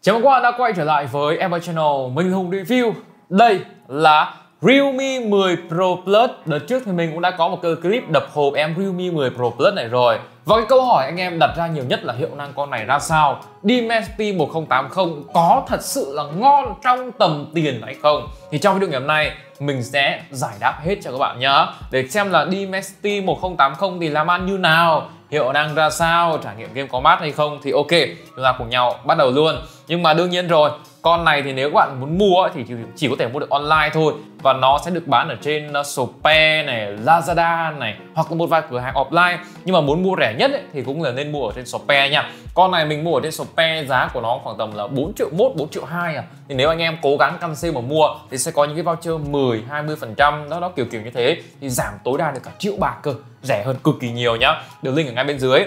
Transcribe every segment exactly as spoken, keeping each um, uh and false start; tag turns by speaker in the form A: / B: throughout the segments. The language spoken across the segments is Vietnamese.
A: Chào mừng các bạn đã quay trở lại với Em Channel, mình Hùng Review. Đây là Realme mười Pro Plus. Đợt trước thì mình cũng đã có một cái clip đập hộp em Realme mười Pro Plus này rồi. Và cái câu hỏi anh em đặt ra nhiều nhất là hiệu năng con này ra sao? Dimensity một không tám không có thật sự là ngon trong tầm tiền hay không? Thì trong video ngày hôm nay mình sẽ giải đáp hết cho các bạn nhé. Để xem là Dimensity một không tám không thì làm ăn như nào, hiệu năng ra sao, trải nghiệm game có mát hay không. Thì ok, chúng ta cùng nhau bắt đầu luôn. Nhưng mà đương nhiên rồi, con này thì nếu các bạn muốn mua thì chỉ có thể mua được online thôi. Và nó sẽ được bán ở trên Shopee này, Lazada này, hoặc là một vài cửa hàng offline. Nhưng mà muốn mua rẻ nhất ấy, thì cũng là nên mua ở trên Shopee nha. Con này mình mua ở trên Shopee, giá của nó khoảng tầm là bốn triệu mốt, bốn triệu hai à. Thì nếu anh em cố gắng căn sale mà mua thì sẽ có những cái voucher mười, hai mươi phần trăm đó, đó kiểu kiểu như thế. Thì giảm tối đa được cả triệu bạc cơ, rẻ hơn cực kỳ nhiều nhá. Đường link ở ngay bên dưới.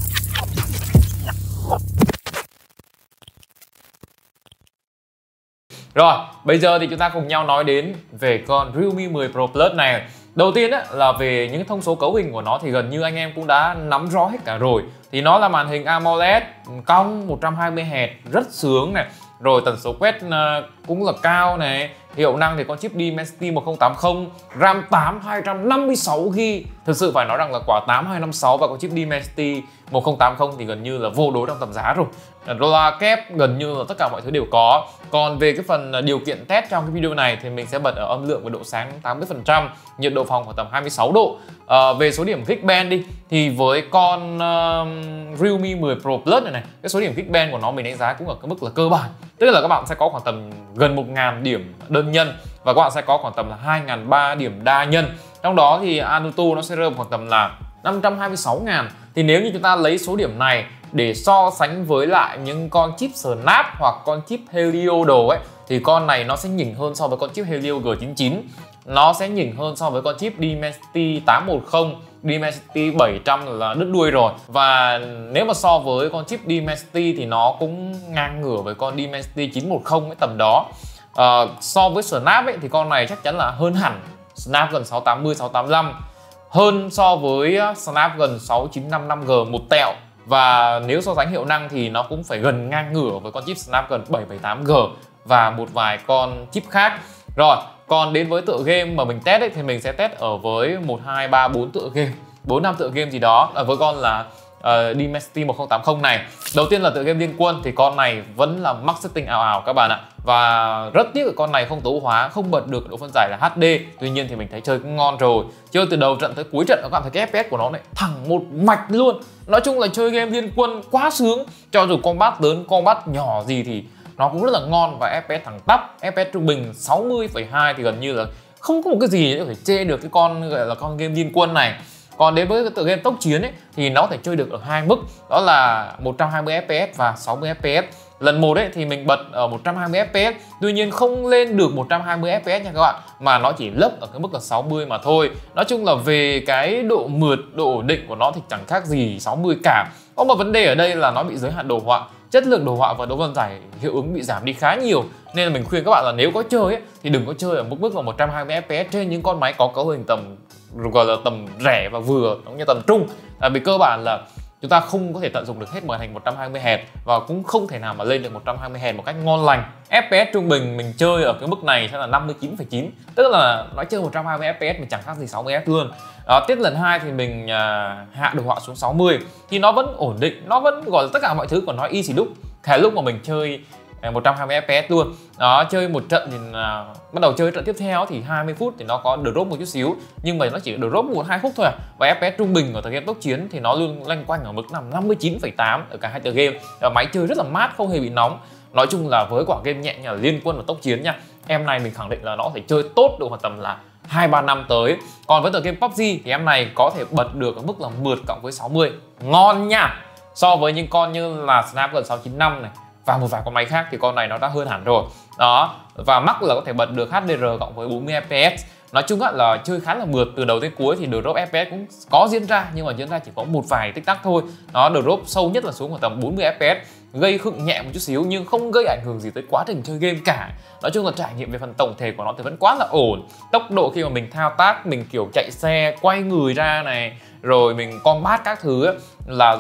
A: Rồi, bây giờ thì chúng ta cùng nhau nói đến về con Realme mười Pro Plus này. Đầu tiên á, là về những thông số cấu hình của nó thì gần như anh em cũng đã nắm rõ hết cả rồi. Thì nó là màn hình AMOLED cong một trăm hai mươi héc rất sướng này. Rồi tần số quét cũng là cao này. Hiệu năng thì con chip Dimensity một không tám không, RAM tám hai trăm năm mươi sáu gi ga bai. Thực sự phải nói rằng là quả tám hai năm sáu và con chip Dimensity một không tám không thì gần như là vô đối trong tầm giá rồi. Rolla kép gần như là tất cả mọi thứ đều có. Còn về cái phần điều kiện test trong cái video này thì mình sẽ bật ở âm lượng và độ sáng tám mươi phần trăm, nhiệt độ phòng khoảng tầm hai mươi sáu độ. À, về số điểm Geekbench đi thì với con uh, Realme mười Pro Plus này này, cái số điểm Geekbench của nó mình đánh giá cũng ở cái mức là cơ bản. Tức là các bạn sẽ có khoảng tầm gần một nghìn điểm đơn nhân và các bạn sẽ có khoảng tầm là hai nghìn ba trăm điểm đa nhân. Trong đó thì Antutu nó sẽ rơi khoảng tầm là năm trăm hai mươi sáu nghìn. Thì nếu như chúng ta lấy số điểm này để so sánh với lại những con chip Snap hoặc con chip Helio đồ ấy, thì con này nó sẽ nhỉnh hơn so với con chip Helio G chín chín. Nó sẽ nhỉnh hơn so với con chip Dimensity tám một không, Dimensity bảy trăm là đứt đuôi rồi. Và nếu mà so với con chip Dimensity thì nó cũng ngang ngửa với con Dimensity chín một không cái tầm đó. À, so với Snap ấy, thì con này chắc chắn là hơn hẳn Snapdragon sáu tám mươi, sáu tám lăm, hơn so với Snapdragon sáu chín năm năm G một tẹo. Và nếu so sánh hiệu năng thì nó cũng phải gần ngang ngửa với con chip Snapdragon bảy bảy tám G và một vài con chip khác. Rồi, còn đến với tựa game mà mình test ấy, thì mình sẽ test ở với một, hai, ba, bốn tựa game, bốn năm tựa game gì đó ở với con là uh, Dimensity một không tám không này. Đầu tiên là tựa game Liên Quân thì con này vẫn là max setting ảo ảo các bạn ạ. Và rất tiếc là con này không tối ưu hóa, không bật được độ phân giải là hát đê. Tuy nhiên thì mình thấy chơi cũng ngon rồi. Chơi từ đầu trận tới cuối trận các bạn thấy cái ép pê ét của nó này thẳng một mạch luôn. Nói chung là chơi game Liên Quân quá sướng. Cho dù combat lớn, combat nhỏ gì thì nó cũng rất là ngon. Và ép pê ét thẳng tắp, ép pê ét trung bình sáu mươi phẩy hai thì gần như là không có một cái gì để có thể chê được cái con gọi là con game Liên Quân này. Còn đến với cái tựa game tốc chiến ấy thì nó có thể chơi được ở hai mức, đó là một trăm hai mươi ép pê ét và sáu mươi ép pê ét. Lần một ấy thì mình bật ở một trăm hai mươi ép pê ét, tuy nhiên không lên được một trăm hai mươi ép pê ét nha các bạn, mà nó chỉ lấp ở cái mức là sáu mươi mà thôi. Nói chung là về cái độ mượt, độ ổn định của nó thì chẳng khác gì sáu mươi cả. Có một vấn đề ở đây là nó bị giới hạn đồ họa, chất lượng đồ họa và độ phân giải hiệu ứng bị giảm đi khá nhiều. Nên là mình khuyên các bạn là nếu có chơi ấy, thì đừng có chơi ở mức mức là một trăm hai mươi ép pê ét trên những con máy có cấu hình tầm gọi là tầm rẻ và vừa, cũng như tầm trung. Tại vì cơ bản là chúng ta không có thể tận dụng được hết màn hình một trăm hai mươi héc và cũng không thể nào mà lên được một trăm hai mươi héc một cách ngon lành. ép pê ét trung bình mình chơi ở cái mức này sẽ là năm mươi chín phẩy chín, tức là nói chơi một trăm hai mươi ép pê ét mình chẳng khác gì sáu mươi ép luôn. Đó, tiết lần hai thì mình à, hạ đồ họa xuống sáu mươi thì nó vẫn ổn định, nó vẫn gọi là tất cả mọi thứ của nó y xì đúc. Thế lúc mà mình chơi một trăm hai mươi ép pê ét luôn. Đó, chơi một trận thì à, bắt đầu chơi trận tiếp theo thì hai mươi phút thì nó có drop một chút xíu, nhưng mà nó chỉ drop một hai phút thôi à. Và ép pê ét trung bình ở tựa game tốc chiến thì nó luôn loanh quanh ở mức nằm năm mươi chín phẩy tám ở cả hai tựa game. Và máy chơi rất là mát, không hề bị nóng. Nói chung là với quả game nhẹ như là Liên Quân và tốc chiến nha, em này mình khẳng định là nó có thể chơi tốt được khoảng tầm là hai ba năm tới. Còn với tựa game pê u bê giê thì em này có thể bật được ở mức là mượt cộng với sáu mươi, ngon nha. So với những con như là Snapdragon sáu chín năm này và một vài con máy khác thì con này nó đã hơn hẳn rồi. Đó, và max là có thể bật được hát đê rờ cộng với bốn mươi ép pê ét. Nói chung là chơi khá là mượt, từ đầu đến cuối thì drop ép pê ét cũng có diễn ra, nhưng mà diễn ra chỉ có một vài tích tắc thôi. Nó drop sâu nhất là xuống khoảng tầm bốn mươi ép pê ét, gây khựng nhẹ một chút xíu nhưng không gây ảnh hưởng gì tới quá trình chơi game cả. Nói chung là trải nghiệm về phần tổng thể của nó thì vẫn quá là ổn. Tốc độ khi mà mình thao tác, mình kiểu chạy xe, quay người ra này, rồi mình combat các thứ ấy, là rất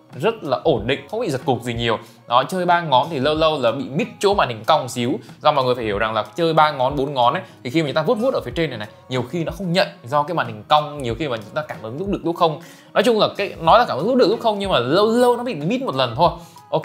A: rất là ổn định, không bị giật cục gì nhiều. Đó, chơi ba ngón thì lâu lâu là bị mít chỗ màn hình cong xíu, do mọi người phải hiểu rằng là chơi ba ngón bốn ngón ấy thì khi mà chúng ta vuốt vuốt ở phía trên này này, nhiều khi nó không nhận do cái màn hình cong, nhiều khi mà chúng ta cảm ứng lúc được lúc không. Nói chung là cái nói là cảm ứng lúc được lúc không, nhưng mà lâu lâu nó bị mít một lần thôi. Ok.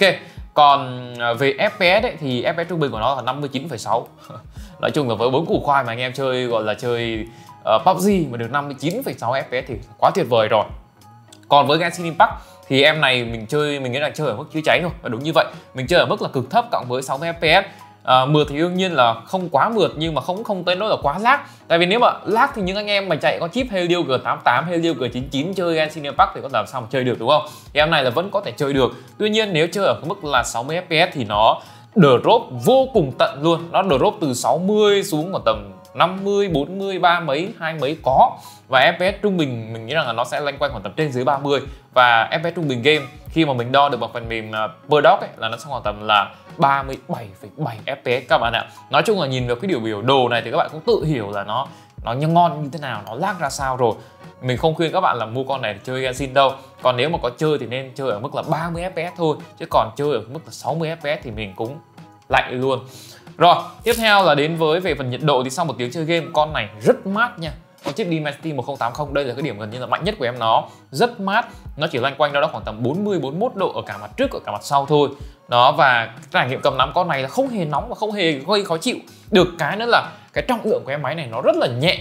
A: Còn về ép pê ét ấy, thì ép pê ét trung bình của nó là năm mươi chín phẩy sáu. Nói chung là với bốn củ khoai mà anh em chơi gọi là chơi uh, pê u bê giê mà được năm mươi chín phẩy sáu ép pê ét thì quá tuyệt vời rồi. Còn với Genshin Impact thì em này mình chơi mình nghĩ là chơi ở mức chữa cháy thôi, và đúng như vậy, mình chơi ở mức là cực thấp cộng với sáu mươi ép pê ét. À, mượt thì đương nhiên là không quá mượt, nhưng mà không không tới nỗi là quá lag. Tại vì nếu mà lag thì những anh em mà chạy có chip Helio G tám tám, Helio G chín mươi chín chơi Genshin Impact thì có làm sao mà chơi được, đúng không? Thì em này là vẫn có thể chơi được. Tuy nhiên nếu chơi ở cái mức là sáu mươi ép pê ét thì nó drop vô cùng tận luôn. Nó drop từ sáu mươi xuống khoảng tầm năm mươi, bốn mươi, ba mấy, hai mấy có. Và ép pê ét trung bình mình nghĩ rằng là nó sẽ loanh quanh khoảng tầm trên dưới ba mươi. Và ép pê ét trung bình game khi mà mình đo được bằng phần mềm uh, Perdog ấy, là nó sẽ khoảng tầm là ba mươi bảy phẩy bảy ép pê ét các bạn ạ. Nói chung là nhìn vào cái điều biểu đồ này thì các bạn cũng tự hiểu là nó nó ngon như thế nào, nó lag ra sao rồi. Mình không khuyên các bạn là mua con này để chơi Genshin đâu. Còn nếu mà có chơi thì nên chơi ở mức là ba mươi ép pê ét thôi, chứ còn chơi ở mức là sáu mươi ép pê ét thì mình cũng lạnh luôn. Rồi, tiếp theo là đến với về phần nhiệt độ thì sau một tiếng chơi game, con này rất mát nha. Con chip Dimensity một không tám không đây là cái điểm gần như là mạnh nhất của em, nó rất mát. Nó chỉ loanh quanh đâu đó khoảng tầm bốn mươi, bốn mươi mốt độ ở cả mặt trước ở cả mặt sau thôi. Đó, và cái trải nghiệm cầm nắm con này là không hề nóng và không hề gây khó chịu. Được cái nữa là cái trọng lượng của em máy này nó rất là nhẹ,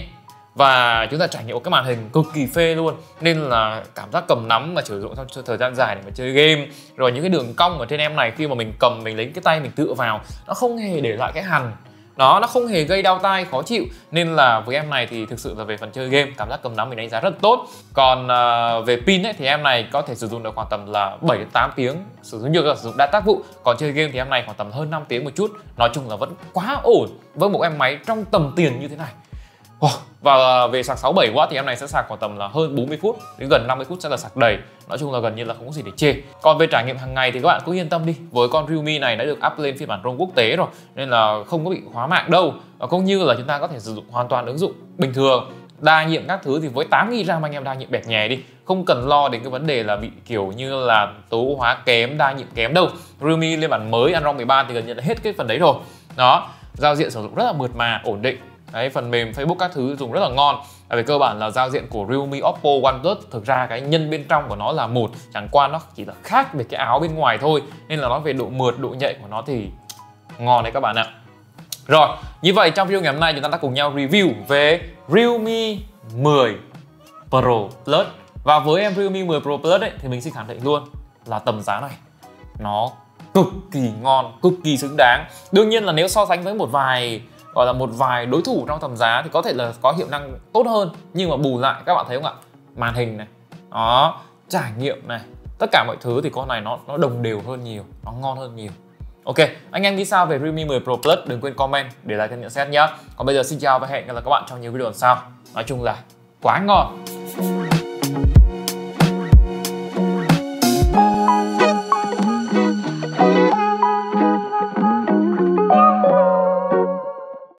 A: và chúng ta trải nghiệm cái màn hình cực kỳ phê luôn, nên là cảm giác cầm nắm và sử dụng trong thời gian dài để mà chơi game. Rồi những cái đường cong ở trên em này khi mà mình cầm, mình lấy cái tay mình tựa vào, nó không hề để lại cái hằn đó, nó không hề gây đau tai khó chịu. Nên là với em này thì thực sự là về phần chơi game, cảm giác cầm nắm mình đánh giá rất tốt. Còn uh, về pin ấy, thì em này có thể sử dụng được khoảng tầm là bảy đến tám tiếng sử dụng như là sử dụng đa tác vụ. Còn chơi game thì em này khoảng tầm hơn năm tiếng một chút. Nói chung là vẫn quá ổn với một em máy trong tầm tiền như thế này. Oh, và về sạc sáu mươi bảy oát thì em này sẽ sạc khoảng tầm là hơn bốn mươi phút đến gần năm mươi phút sẽ là sạc đầy. Nói chung là gần như là không có gì để chê. Còn về trải nghiệm hàng ngày thì các bạn cứ yên tâm đi, với con Realme này đã được up lên phiên bản ROM quốc tế rồi, nên là không có bị khóa mạng đâu. Và cũng như là chúng ta có thể sử dụng hoàn toàn ứng dụng bình thường. Đa nhiệm các thứ thì với tám gi-ga-bai RAM anh em đa nhiệm bẹt nhè đi, không cần lo đến cái vấn đề là bị kiểu như là tối ưu hóa kém, đa nhiệm kém đâu. Realme lên bản mới Android mười ba thì gần như là hết cái phần đấy rồi. Đó, giao diện sử dụng rất là mượt mà, ổn định. Đấy, phần mềm Facebook các thứ dùng rất là ngon. Tại vì cơ bản là giao diện của Realme, Oppo, OnePlus thực ra cái nhân bên trong của nó là một, chẳng qua nó chỉ là khác về cái áo bên ngoài thôi. Nên là nói về độ mượt, độ nhạy của nó thì ngon đấy các bạn ạ. Rồi, như vậy trong video ngày hôm nay chúng ta đã cùng nhau review về Realme mười Pro Plus. Và với em Realme mười Pro Plus ấy, thì mình xin khẳng định luôn là tầm giá này nó cực kỳ ngon, cực kỳ xứng đáng. Đương nhiên là nếu so sánh với một vài gọi là một vài đối thủ trong tầm giá thì có thể là có hiệu năng tốt hơn, nhưng mà bù lại các bạn thấy không ạ, màn hình này, đó, trải nghiệm này, tất cả mọi thứ thì con này nó nó đồng đều hơn nhiều, nó ngon hơn nhiều. Ok, anh em nghĩ sao về Realme mười Pro Plus? Đừng quên comment để lại thêm nhận xét nhé. Còn bây giờ xin chào và hẹn gặp lại các bạn trong nhiều video lần sau. Nói chung là quá ngon.